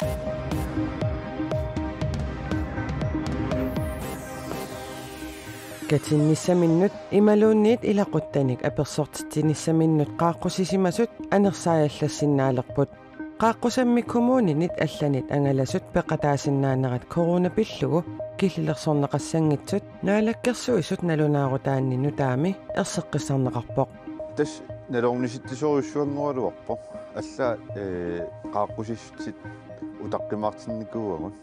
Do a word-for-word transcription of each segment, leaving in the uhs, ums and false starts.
Katinnisaminnut imaluunniit ilaquttanik apersortittinisaminnut qaaqqusisimasut anersaajallassinnaaleqput qaaqqussammi kumuuninit allanit angalasut peqataasinnaannerat koronapillugu killillersorneqassangitsut naalakkersuisut nalunaarutaanninnu taami erseqqissarneqarpoq tas nalornisittisoriussuanngorluarpo alla ee qaaqqusissit utaqqimaartinnikkuuagut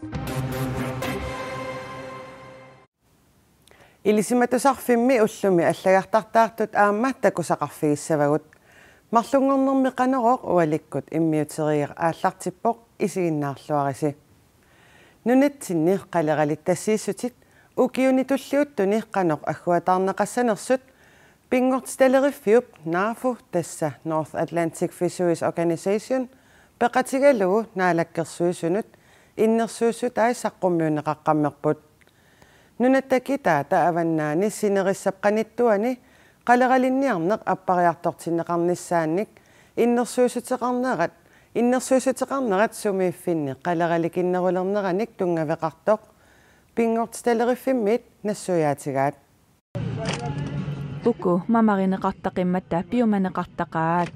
Ilisimatusarfimmi ullumi allagartartaartut aamma takusaqarfigissavagut marlungornermi qaneroq ualikkut immiuterier aallartippoq isiginnaarluarisi nunatsinni qaleralit tassiissutit ukiunitulliuttuni qanoq agguataarneqassanersut pingortitaleriffiup naafu tassa North Atlantic Fisheries Organization peqatigalugu naalakkersuisunut innersuussut aisaqqumiuneqaqqammerput Nunattakitaata avannaani sinerissapqanittuani qaleralinniarneq appariartortinneqarnissaannik innersuusutеқарнерат иннерсуусутеқарнерат сумииффинни қалераликиннерулернераник тунгаveqartoq pingortitaleriffimmit нассуяатигаат Uku mamarineqartaqimmatta biomaneqartaqaat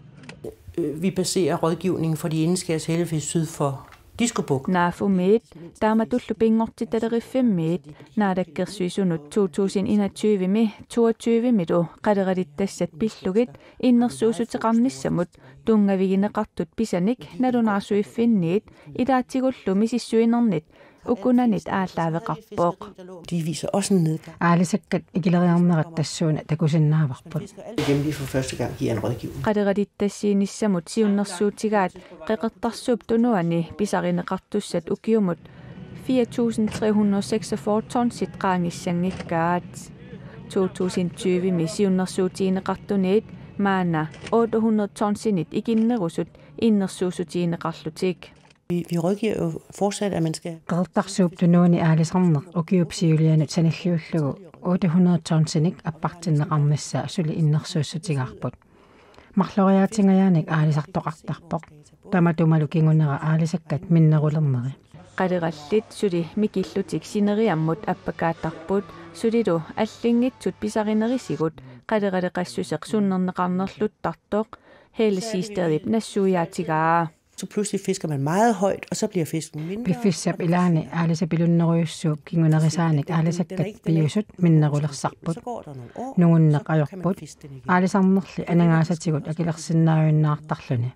Vi baserer rådgivningen for de indskærs hellefisk syd for Diskobuk. Naafumit taamatullu pingortitaleriffimmit naadakkersuisunut to tusind enogtyve mi toogtyve mitu qaderalittassat pillugit innersuusuteqarnissamut tungavigineqartut pisanik nalunaarsuiffinniit ilaatigullumi sissuinernit ukunanit aallaaveqarpoq De viser også en nedgang. Aalisakkat ikileriarnerat tassuuna takusinnaavarput. Igen lige for første gang giver en rådgivning. qaderalittassiinissamut siunnersuutigaat qeqertarsuup tunuani pisarineqartussat ukiumut fire tusind tre hundrede og seksogfyrre tonsit qaangissangikkaat to tusind tyve mi siunnersuutiineqartuniit maana otte hundrede tonsinit ikinnerusut innersuusutiineqarlutik Vi, vi rådgiver jo fortsat, at man skal... Qertarsuup tunuani aalisarneq ukiupsiulianut sanilliullugu otte hundrede tonsinik appartinneqarnissaa suli innersuussutigaarput. Marloriaatingajaanik aalisartoqartarpoq tamatumalu kingunera aalisakkat minnerulerneri. qaderallit suli mikillutik sineriammut appakaattarput sulilu allingitsut pisarinerisigut qaderaleqassuseq sunnerneqarnerluttartoq helesiisterip nassuujaatigaa Så pludselig fisker man meget højt, og så bliver fisken mindre. Pifissap ilaani aalisapilunneruyussuup kingunerisaanik aalisakkat piusut minnerulersarput. Nungunneq ajorput. Aalisarnerli anangaasatigut akilersinnaayunnaartarluni.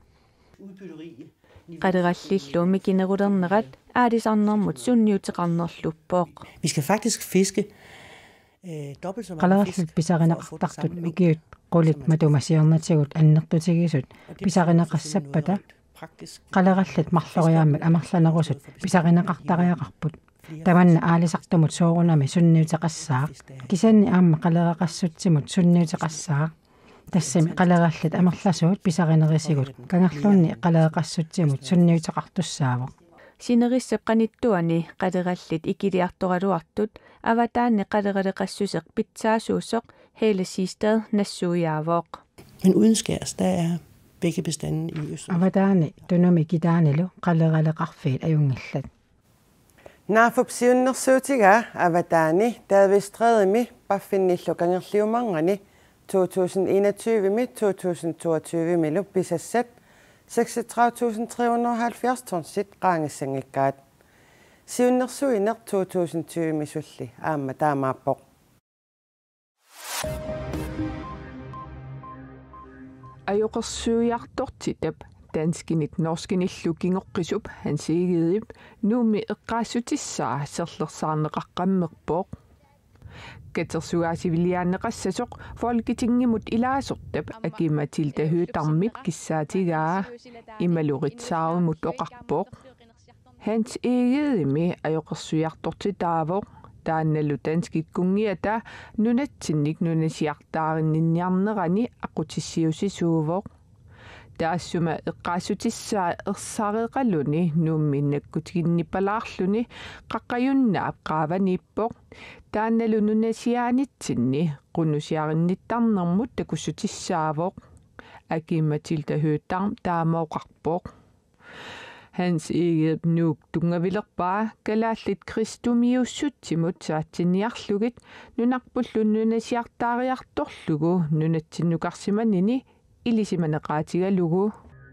qaderallillu mikinerulernerat aalisarnermut sunniuteqarnerluppoq Vi skal faktisk fiske øh, dobbelt så mange fisk. Qalerallut pisarineqartartut ukiut qulit matumasiornatigut annertutigisut pisarineqassappata qalerallut marloriaammak amarlanerusut pisarineqartariaqarput tamanna aalisartumut soorunami sunniuteqassaaq kisanni aamma qaleraqassutsimut sunniuteqassaaq tassami qalerallut amerlasuut pisarinerisigut kangerluunni qalereqassutsimut sunniuteqartussaavoq sinerissap qanittuani qaderallit ikiliartoraluartut avataanni qaleraleqassuseq pitsaasuussoq helesiistad nassuujaavoq Men uden skærs, der er begge bestande i Østen. avataani tunumi kitaanilu qaleraleqarfiit ajungallat Naafupsiunnersuutigaa avataani taavistreedimi paffinnillu kangerliumangani to tusind enogtyve mi to tusind toogtyve milu pisassat seksogtredive tusind tre hundrede og halvfjerds tonsit qaangisangikkaat siunnersuiner to tusind tyve mi sulli aamma taamaappoq Ajoqersuujartortitap tanskinit norskinillu kingoqqisup hansiigidip nuumi eqqaassutissaa serlersaarneqaqqammerpoq katersugaasiviliaanneqassasoq folketingimut ilaasortap akimatilda hyytarmip kissaatigaa imaluritsaarumut oqarpoq hans eegidimi ajoqersuujartortitaavoq taannalu tanskit kungiata nunatsinnik nunasiartaarinninniarnerani aqutissiusisuuvoq taassuma eqqaassutissaa ersaareqalluni nuumminnakkutiginnipalaarluni qaqqajunnaap qaavaniippoq taannalu nunasiaanitsinni qunusiarinnittarnermut takussutissaavoq akimatilda hyytarm taamooqarpoq Hans eget nuuk tungavilerpaa kalaallit kristumiussutsimut saatsinniarlugit nunarpullunnuunasiartaariartorlugu nunatsinnukarsimanini ilisimaneqaatigalugu.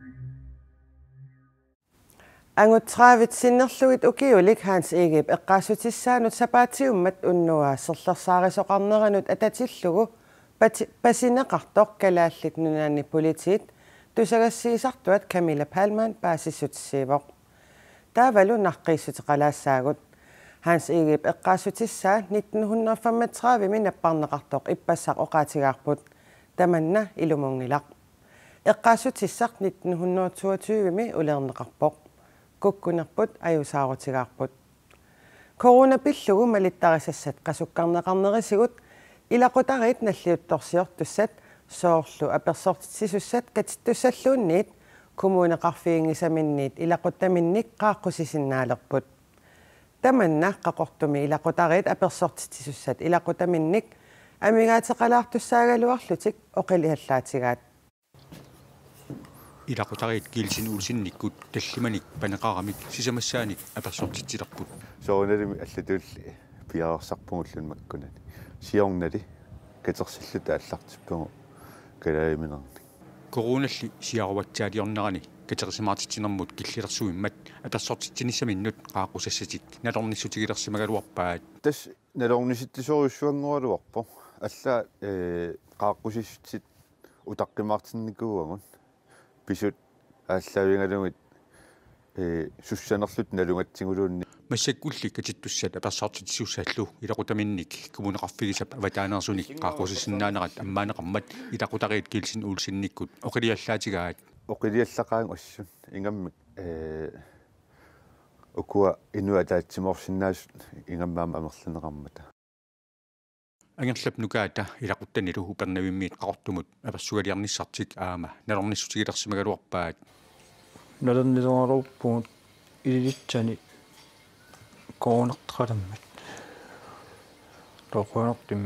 Anguttraavit sinnerlugit ukiulik Hans Egeb eqqaassutissaanut sapaatiummat unnua serlersaarisoqarneranut atatillugu pasineqartoq kalaallit nunaanni politiit tusagassiisartuat Camilla Palman paasissutissiivoq. Taavalu naqqiissutiqalaassaagut Hans Egeb eqqaassutissaa nitten femogtredive minapparneqartoq ippassaq oqaatigaarput tamanna ilumungilaq. Eqqaassutissaq nitten toogtyve mi ulerneqarpoq. Kukkunerput ajusaarutigaarput. Coronapillugu malittarisassat qasukkarneqarnerisigut ilaqutarit nalliuttorsiortussat soorlu apersortitsisussat katittussalluunniit kumuuneqarfiingisaminniit ilaquttaminnik qaaqqusisinnaalerput. Tamanna qaqortumi ilaqutarit apersortitsisussat ilaqutaminnik amigaateqalaartussaagaluarlutik oqilihallaatigaat. Ilaqutarit kiilsin ulsinnikkut tallimanik paneqaramik sisamassaanik apersortitsilerput. Soornalimi аллатуулли пиаарсарпугуллун маккунани. Сиорнали катерсиллута аллартиппугу калаиминерни. Короналли сиаруатсаалиорнерани катерсимаартитсинермут киллилерсуиммат аперсортитсиниссаминнут qaaqqusassаtik налорниссутигилерсимагалуарпаат. Тас налорниситтисориуссуангуалуарпо алла э qaaqqusiссутит утаққимаартинникуугун писут ааллавингалугит э суссанерлут налунгатсигулуунни массаккулли катиттуссат аперсартитсиуссааллу илақутаминник кумунеқарфигисап аватаанерсуник qaaqqusisinnaanерат аммаанеқармат илақутариит килсин уулсинниккут оқилиаллаатигаат оқилиаллақаан ассун ингаммик э окуа инуатаатсиморсиннаас ингаммаама амерлинеқармата ангерлап нукаата илақуттанилу упернавиммиит қақортумут аперсугалиарниссартик аама налорниссутигилерсимагалуарпаат налернилуаруппуут илитсани коонерталаммат тоқуанертим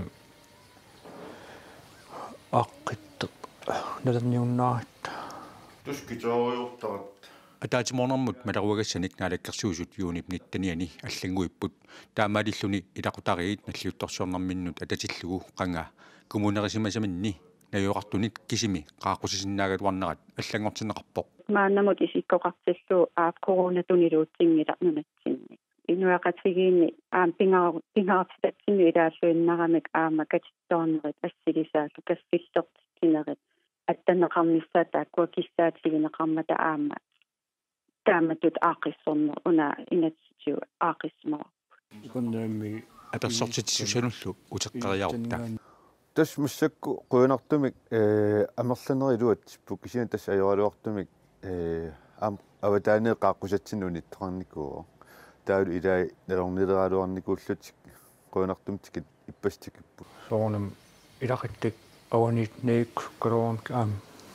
аққиттеқ налерниуннаарат тускитоориортарат атаатиморнэрмут маларуагассаник наалаккерсуусут юунип ниттаниани аллангуиппут таамаалиллуни илақутариит наллиутторсуорнэрминнут ататиллугу қанга кумунерисимасаминни наюоқартунит кисими qaaqqusisinnaagaluarnerat аллангортинеқарпоқ мааннамут исиккоқартиллу аа коронатунилуутсингила инуақатигиинни аам пингаа пингаартитатсинну илааллуиннарамик аама катитторнерит ассилисаалу каскиллертинерит аттанеқармиссаата аккуакиссаатигинеқармата аама тааматут аақиссорнер уна инатситиу аақиссмаа иконнамми аперсортитсусануллу утеққариарта тас муссакку қуинартумик э амерланерилуатсиппу кисина тас ажоралуартумик э ам аватаанеэ qaaqqusatsinnuni торникуу таалу илаа налорнилералуарникууллутик қуинартумтикит иппастикиппу соонам илақиттик аванит нейк кроон ам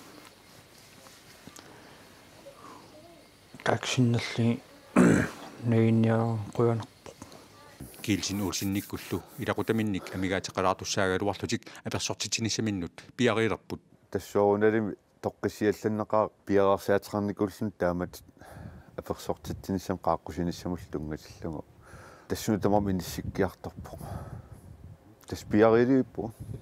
таксиннерли нейниа қуинарпо килсин уулсинниккуллу илақутаминник амигаатеқалаартуссаагалуарлутик аперсортитсиниссаминнут пиарилерпут тассоорналими тоққиссиалланнеқаа пиараарсаатерникуллун таамат аперсортитсиниссам qaaqqusinissamulлунгасиллугу тассуну тамам иниссиккиарторпо тас пиарилиппу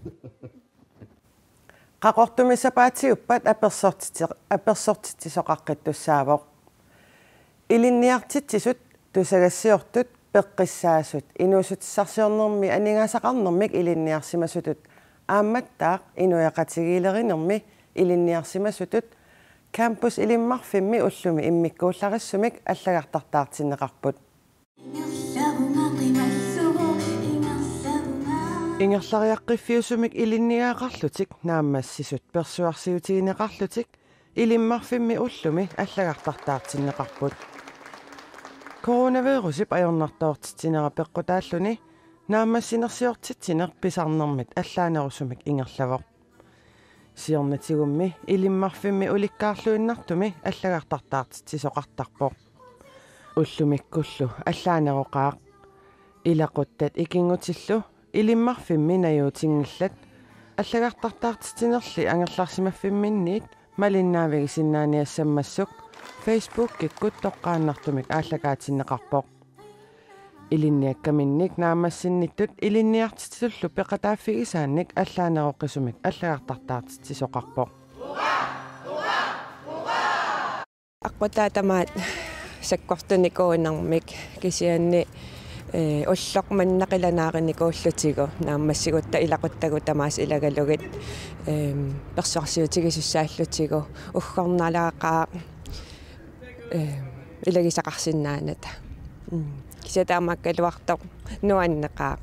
qaqortumissapaatiuppat apersortiti apersortitisoqaqqittussaavoq ilinniartitsisut tusagassiortut peqqissaasut inuusutissarsiornermi aningaasaqarnermik ilinniarsimasutut aammattaaq inuaqatigiilerinermi ilinniarsimasutut campus ilimmarfimmi ullumi immikkuullarissumik allagartartaartinneqarput Ingerlariaqqiffiusumik ilinniaaqarlutik naammassisut persuarsiutigineqarlutik ilimmarfimmi ullumi allagartartaartinneqarput Coronavirusip ajornartoortitsinera peqqutaalluni naammassinersiortitsiner pisarnermit allaanerusumik ingerlavoq siornatigummi ilimmarfimmi ulikkaarluinnartumi allagartartaartisoqartarpoq ullumikkullu allaaneroqaaq ilaquttat ikingutillu ilimmarfimmi najuutingillat allagartartaartitinerli angerlarsimaffiminniit malinnaavigisinnaaниассаммассук Facebook kikkut toqqaannartumik ааллагаатиннеқарпоқ илинниаккаминник наамассинниттут илинниартитсуллу пеқатааффигисаанник аллаанероққисумик аллагартартаартитсисоқарпоқ аққутаатамаат саккортуникуунармик кисианни э оллоқманнақиланааринникууллутигу нааммассигутта илақуттагу тамаас илагалугит э персуарсиутигисуссааллутигу уггорналаақаа э илагисақарсинааната кисатаамаккалуартоқ нуаннеқаа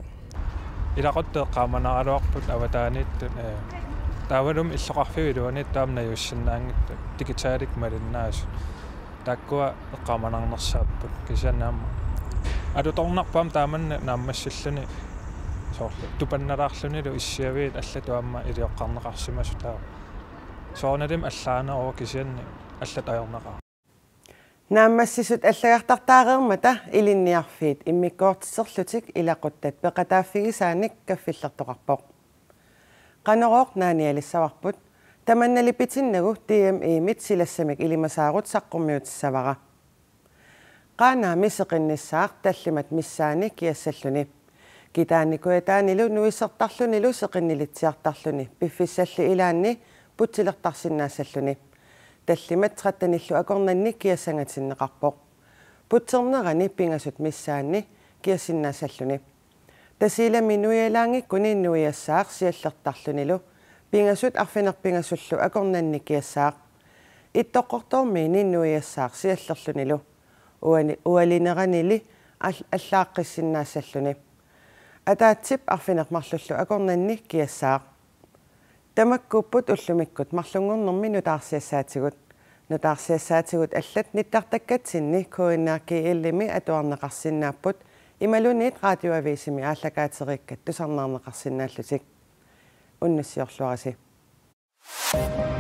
илақуттеққааманаралуарпут аватааниттут э таавалум иллоқарфигилуани таамна юссиннаангитту дигитаалик малиннаас таккуа эққааманарнерсааппут кисанаама адуторнарпаам тааманна нааммассиллуни соорлу тупанналаарлунилу иссиавиит аллатуамма илиоққарнеқарсимасу таа соорналим аллаанероо кисианни аллатаёрнеқар нааммассисут аллагартартаареермата илинниарфиит иммиккоортиссерлутик илақуттат пеқатааффигисааник каффиллертоқарпоқ qanoroq naanialissavарпут таманналипитиннагу ти эм и-мит силассамик илимасаарут саққуммиутиссавара qaanaami seqinnissaaq tallimat missaani kiassalluni kitaannikuyataanilu nuissertarlunilu seqinnilitsiartarluni piffissalli ilaanni putsilertarsinnaassalluni tallimat trattanillu akornanni kiassangatinneqarpoq putsernerani pingasut missaanni kiassinnaasalluni tasiilami nuialaangikkuni nuiassaaq siallertarlunilu pingasut arfinerpingasullu akornanni kiassaaq ittoqqortormiini nuiassaaq siallerlunilu uani ualineranili allaaqqissinnaasalluni ataatsip arfinermarlullu akornanni kiassaaq tamakkupput ullumikkut marlungornermi nutaarsiassaatigut nutaarsiassaatigut allat nittartakkatsinni kuinnaarki illimi atuarneqarsinnaapput imaluniit radioavisimi aallakaateriikkat tusarnaarneqarsinnaallutik unnassiorluarasi